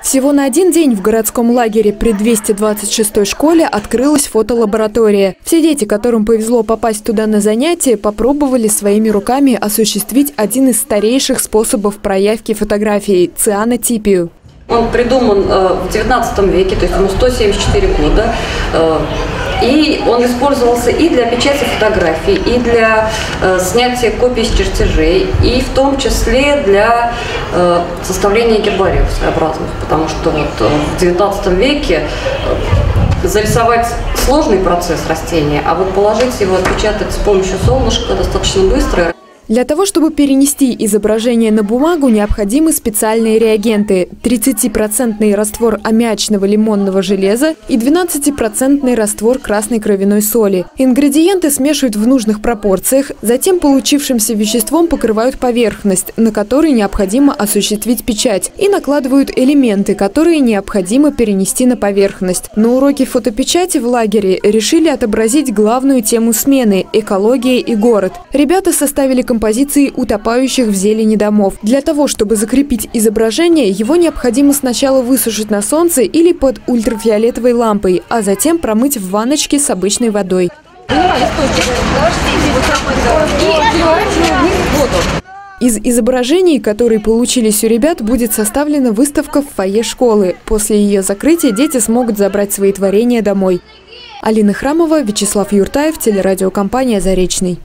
Всего на один день в городском лагере при 226-й школе открылась фотолаборатория. Все дети, которым повезло попасть туда на занятия, попробовали своими руками осуществить один из старейших способов проявки фотографии – цианотипию. Он придуман в 19 веке, то есть ему 174 года. И он использовался и для печати фотографий, и для снятия копий с чертежей, и в том числе для составления гербариев своеобразных, потому что вот в 19 веке зарисовать сложный процесс растения, а вот положить его, отпечатать с помощью солнышка достаточно быстро. Для того, чтобы перенести изображение на бумагу, необходимы специальные реагенты – 30% раствор аммиачного лимонного железа и 12% раствор красной кровяной соли. Ингредиенты смешивают в нужных пропорциях, затем получившимся веществом покрывают поверхность, на которой необходимо осуществить печать, и накладывают элементы, которые необходимо перенести на поверхность. На уроке фотопечати в лагере решили отобразить главную тему смены – экология и город. Ребята составили композиции утопающих в зелени домов. Для того, чтобы закрепить изображение, его необходимо сначала высушить на солнце или под ультрафиолетовой лампой, а затем промыть в ванночке с обычной водой. Из изображений, которые получились у ребят, будет составлена выставка в фойе школы. После ее закрытия дети смогут забрать свои творения домой. Алина Храмова, Вячеслав Юртаев, телерадиокомпания «Заречный».